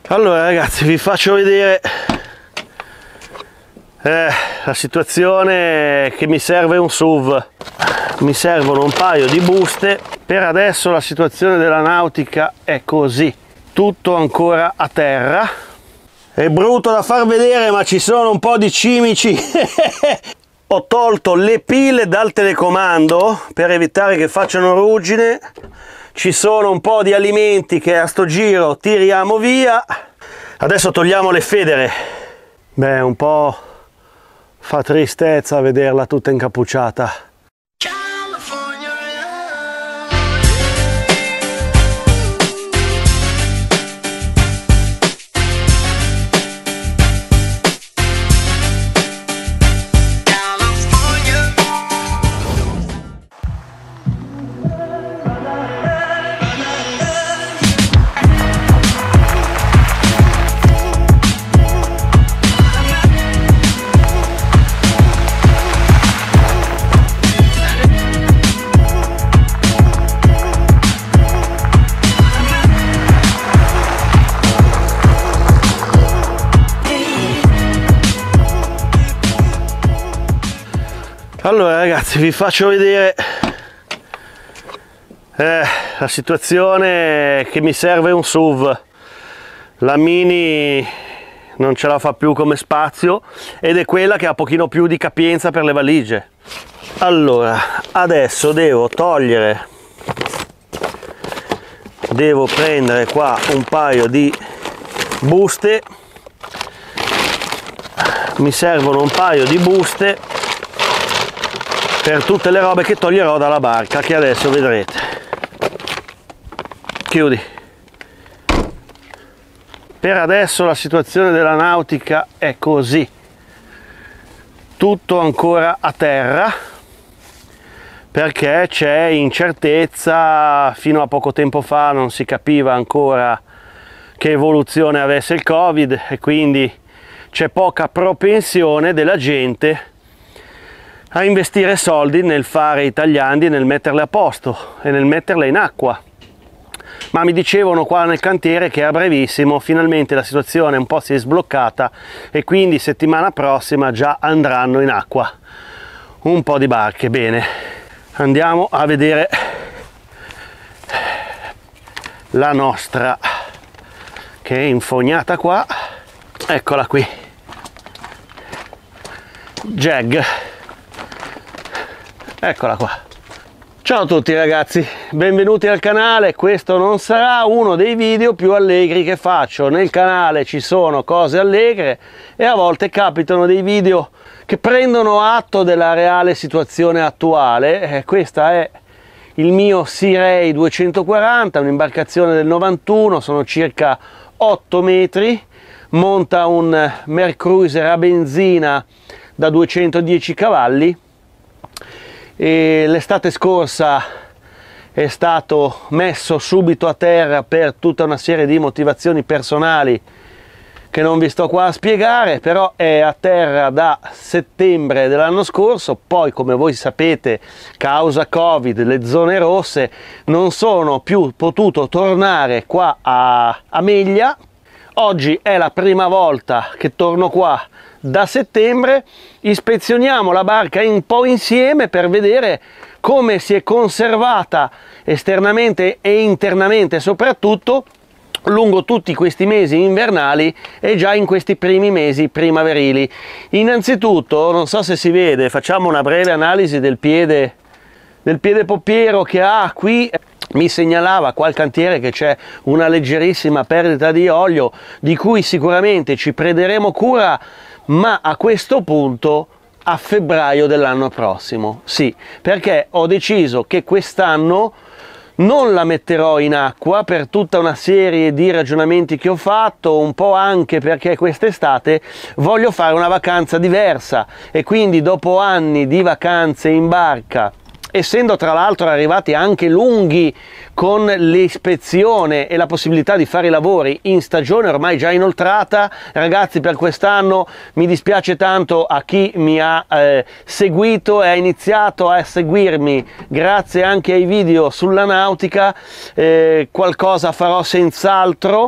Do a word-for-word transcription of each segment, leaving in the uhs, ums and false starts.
Allora ragazzi, vi faccio vedere eh, la situazione che mi serve un S U V. Mi servono un paio di buste. Per adesso la situazione della nautica è così, tutto ancora a terra. È brutto da far vedere, ma ci sono un po' di cimici. Ho tolto le pile dal telecomando per evitare che facciano ruggine. Ci sono un po' di alimenti che a sto giro tiriamo via. Adesso togliamo le federe. Beh, un po' fa tristezza vederla tutta incappucciata. Allora ragazzi, vi faccio vedere eh, la situazione che mi serve un S U V. La Mini non ce la fa più come spazio ed è quella che ha pochino più di capienza per le valigie. Allora, adesso devo togliere, devo prendere qua un paio di buste. Mi servono un paio di buste per tutte le robe che toglierò dalla barca, che adesso vedrete. Chiudi. Per adesso la situazione della nautica è così, tutto ancora a terra, perché c'è incertezza. Fino a poco tempo fa non si capiva ancora che evoluzione avesse il Covid e quindi c'è poca propensione della gente a investire soldi nel fare i tagliandi, nel metterle a posto e nel metterle in acqua. Ma mi dicevano qua nel cantiere che a brevissimo finalmente la situazione un po' si è sbloccata e quindi settimana prossima già andranno in acqua un po' di barche. Bene, andiamo a vedere la nostra che è infognata qua. Eccola qui, Jag. Eccola qua. Ciao a tutti ragazzi, benvenuti al canale. Questo non sarà uno dei video più allegri che faccio. Nel canale ci sono cose allegre e a volte capitano dei video che prendono atto della reale situazione attuale. Eh, questa è il mio Sea Ray duecentoquaranta, un'imbarcazione del novantuno, sono circa otto metri, monta un Mercruiser a benzina da duecentodieci cavalli. E l'estate scorsa è stato messo subito a terra per tutta una serie di motivazioni personali che non vi sto qua a spiegare, però è a terra da settembre dell'anno scorso. Poi, come voi sapete, causa Covid, le zone rosse, non sono più potuto tornare qua a, a Meglia. Oggi è la prima volta che torno qua da settembre. Ispezioniamo la barca un po' insieme per vedere come si è conservata esternamente e internamente, soprattutto lungo tutti questi mesi invernali e già in questi primi mesi primaverili. Innanzitutto, non so se si vede, facciamo una breve analisi del piede del piede poppiero che ha qui. Mi segnalava qua al cantiere che c'è una leggerissima perdita di olio, di cui sicuramente ci prenderemo cura, ma a questo punto a febbraio dell'anno prossimo. Sì, perché ho deciso che quest'anno non la metterò in acqua per tutta una serie di ragionamenti che ho fatto, un po' anche perché quest'estate voglio fare una vacanza diversa e quindi dopo anni di vacanze in barca, essendo tra l'altro arrivati anche lunghi con l'ispezione e la possibilità di fare i lavori in stagione ormai già inoltrata, ragazzi, per quest'anno mi dispiace tanto a chi mi ha eh, seguito e ha iniziato a seguirmi grazie anche ai video sulla nautica. Eh, qualcosa farò senz'altro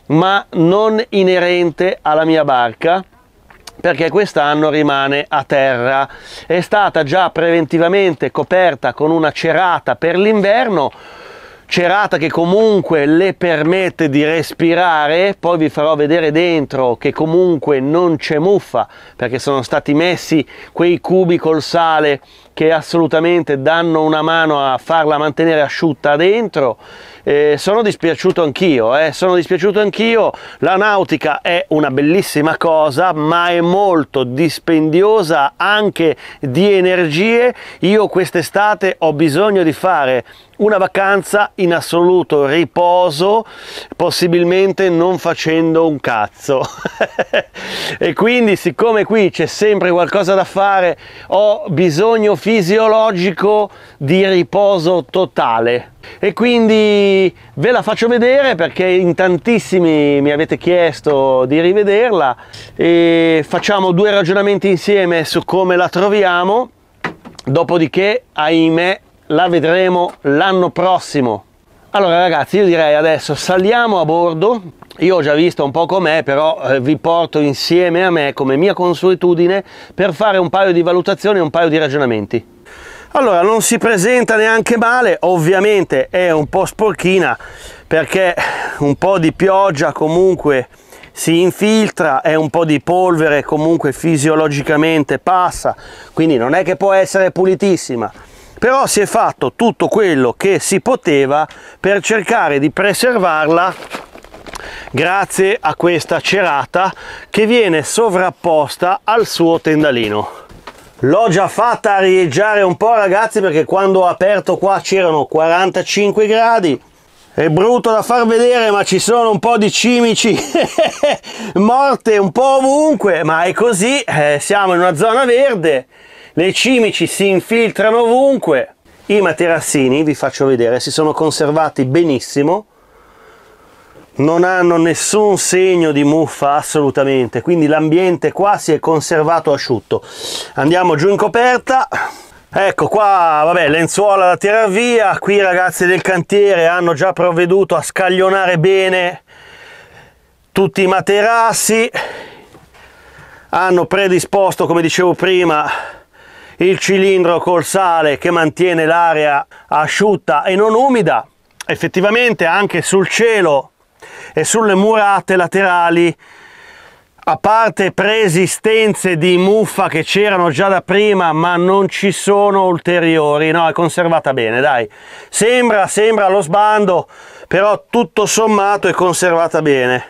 ma non inerente alla mia barca, perché quest'anno rimane a terra. È stata già preventivamente coperta con una cerata per l'inverno, cerata che comunque le permette di respirare. Poi vi farò vedere dentro che comunque non c'è muffa, perché sono stati messi quei cubi col sale che assolutamente danno una mano a farla mantenere asciutta dentro. Eh, sono dispiaciuto anch'io, eh, sono dispiaciuto anch'io. La nautica è una bellissima cosa, ma è molto dispendiosa anche di energie. Io quest'estate ho bisogno di fare una vacanza in assoluto riposo, possibilmente non facendo un cazzo. E quindi, siccome qui c'è sempre qualcosa da fare, ho bisogno fisiologico di riposo totale. E quindi ve la faccio vedere, perché in tantissimi mi avete chiesto di rivederla, e facciamo due ragionamenti insieme su come la troviamo. Dopodiché, ahimè, la vedremo l'anno prossimo. Allora ragazzi, io direi adesso saliamo a bordo. Io ho già visto un po' com'è, però eh, vi porto insieme a me, come mia consuetudine, per fare un paio di valutazioni e un paio di ragionamenti. Allora, non si presenta neanche male, ovviamente è un po' sporchina perché un po' di pioggia comunque si infiltra, è un po' di polvere comunque fisiologicamente passa, quindi non è che può essere pulitissima. Però si è fatto tutto quello che si poteva per cercare di preservarla grazie a questa cerata che viene sovrapposta al suo tendalino. L'ho già fatta arieggiare un po', ragazzi, perché quando ho aperto qua c'erano quarantacinque gradi. È brutto da far vedere, ma ci sono un po' di cimici morte un po' ovunque, ma è così, eh, siamo in una zona verde. Le cimici si infiltrano ovunque. I materassini, vi faccio vedere, si sono conservati benissimo, non hanno nessun segno di muffa assolutamente, quindi l'ambiente qua si è conservato asciutto. Andiamo giù in coperta. Ecco qua, vabbè, lenzuola da tirar via. Qui i ragazzi del cantiere hanno già provveduto a scaglionare bene tutti i materassi, hanno predisposto, come dicevo prima, il cilindro col sale che mantiene l'aria asciutta e non umida. Effettivamente anche sul cielo e sulle murate laterali, a parte preesistenze di muffa che c'erano già da prima, ma non ci sono ulteriori, no, è conservata bene, dai. Sembra, sembra allo sbando, però tutto sommato è conservata bene.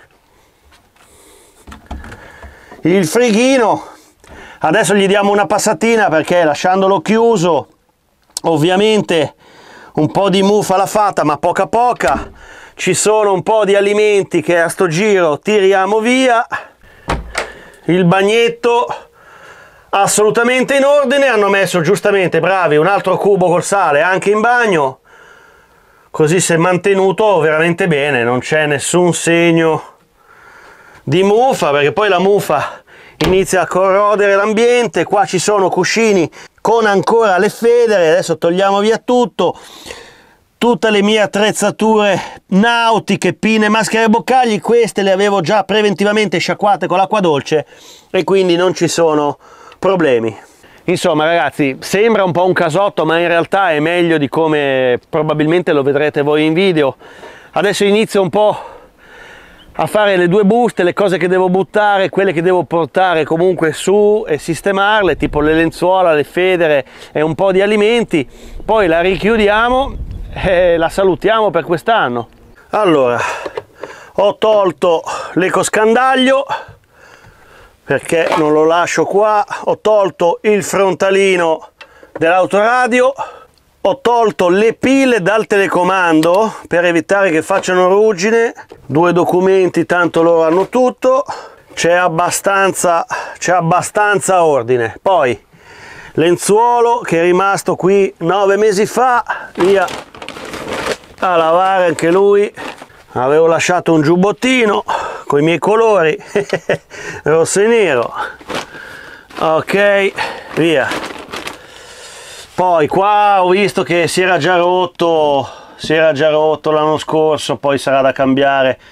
Il frighino, adesso gli diamo una passatina perché lasciandolo chiuso, ovviamente un po' di muffa l'ha fatta, ma poca poca. Ci sono un po' di alimenti che a sto giro tiriamo via. Il bagnetto assolutamente in ordine, hanno messo giustamente, bravi, un altro cubo col sale anche in bagno, così si è mantenuto veramente bene, non c'è nessun segno di muffa, perché poi la muffa inizia a corrodere l'ambiente. Qua ci sono cuscini con ancora le federe, adesso togliamo via tutto. Tutte le mie attrezzature nautiche, pinne, maschere e boccagli, queste le avevo già preventivamente sciacquate con l'acqua dolce e quindi non ci sono problemi. Insomma ragazzi, sembra un po' un casotto, ma in realtà è meglio di come probabilmente lo vedrete voi in video. Adesso inizio un po' a fare le due buste, le cose che devo buttare, quelle che devo portare comunque su e sistemarle, tipo le lenzuola, le federe e un po' di alimenti. Poi la richiudiamo e la salutiamo per quest'anno. Allora, ho tolto l'ecoscandaglio perché non lo lascio qua, ho tolto il frontalino dell'autoradio, ho tolto le pile dal telecomando per evitare che facciano ruggine. Due documenti, tanto loro hanno tutto, c'è abbastanza, c'è abbastanza ordine. Poi lenzuolo che è rimasto qui nove mesi fa, via a lavare anche lui. Avevo lasciato un giubbottino con i miei colori rosso e nero, ok, via. Poi qua ho visto che si era già rotto si era già rotto l'anno scorso, poi sarà da cambiare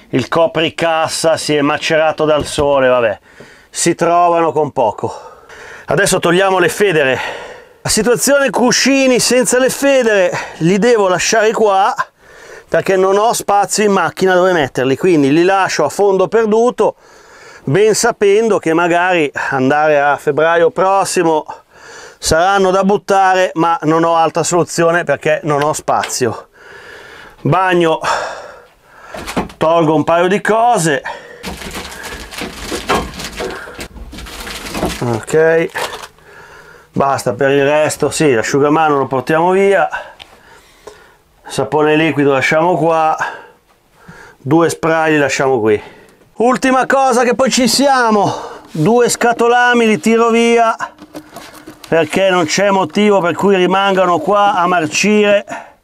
il copricassa si è macerato dal sole, vabbè, si trovano con poco. Adesso togliamo le federe. La situazione cuscini senza le federe li devo lasciare qua perché non ho spazio in macchina dove metterli, quindi li lascio a fondo perduto, ben sapendo che magari andare a febbraio prossimo saranno da buttare, ma non ho altra soluzione perché non ho spazio. Bagno, tolgo un paio di cose, ok, basta. Per il resto sì, l'asciugamano lo portiamo via, sapone liquido lasciamo qua, due spray li lasciamo qui. Ultima cosa che poi ci siamo, due scatolami li tiro via perché non c'è motivo per cui rimangano qua a marcire.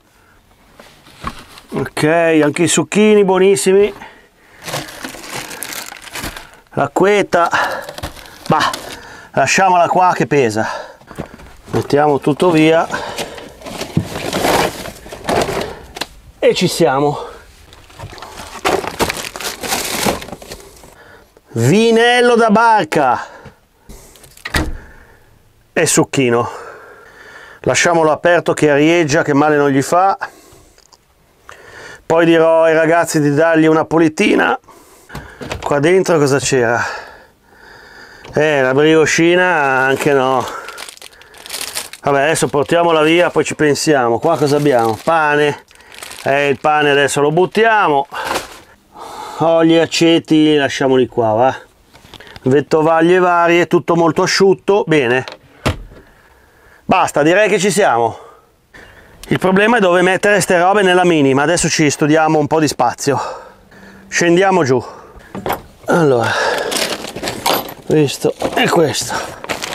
Ok, anche i succhini buonissimi, l'acquetta, bah, lasciamola qua che pesa. Mettiamo tutto via e ci siamo. Vinello da barca e succhino, lasciamolo aperto che arieggia, che male non gli fa. Poi dirò ai ragazzi di dargli una pulitina. Qua dentro cosa c'era? Eh, la brioscina anche no. Vabbè, adesso portiamola via, poi ci pensiamo. Qua cosa abbiamo? Pane. Eh, il pane adesso lo buttiamo. Olio e aceti lasciamoli qua, va. Vettovaglie varie, tutto molto asciutto. Bene. Basta, direi che ci siamo. Il problema è dove mettere ste robe nella minima. Adesso ci studiamo un po' di spazio. Scendiamo giù. Allora, questo e questo.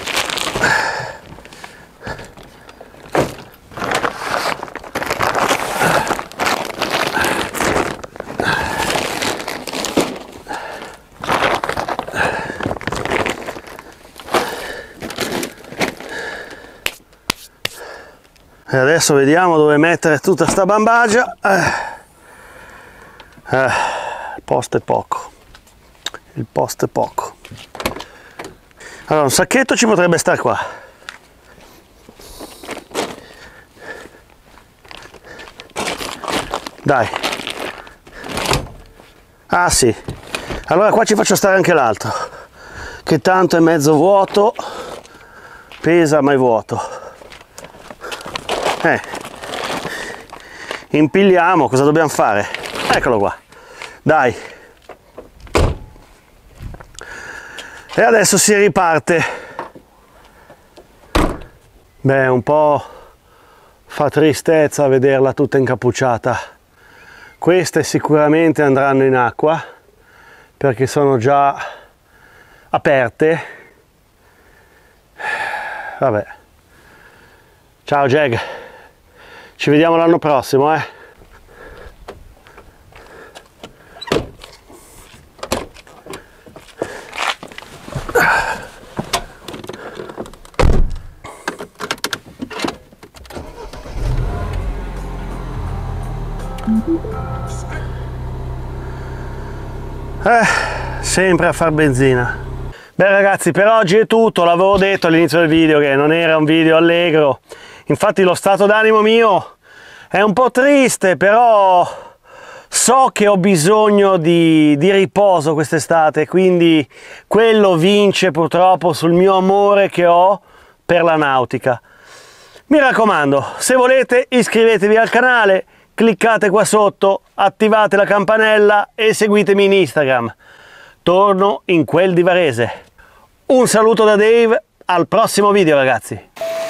E adesso vediamo dove mettere tutta sta bambagia. Eh. Eh, il posto è poco. Il posto è poco. Allora, un sacchetto ci potrebbe stare qua. Dai. Ah sì. Allora qua ci faccio stare anche l'altro, che tanto è mezzo vuoto, pesa ma è vuoto. Eh, impigliamo, cosa dobbiamo fare? Eccolo qua, dai. E adesso si riparte. Beh, un po' fa tristezza vederla tutta incappucciata. Queste sicuramente andranno in acqua perché sono già aperte. Vabbè. Ciao Jag. Ci vediamo l'anno prossimo, eh. Eh, sempre a far benzina. Beh ragazzi, per oggi è tutto. L'avevo detto all'inizio del video che non era un video allegro. Infatti lo stato d'animo mio è un po' triste, però so che ho bisogno di, di riposo quest'estate, quindi quello vince purtroppo sul mio amore che ho per la nautica. Mi raccomando, se volete iscrivetevi al canale, cliccate qua sotto, attivate la campanella e seguitemi in Instagram. Torno in quel di Varese. Un saluto da Dave, al prossimo video ragazzi.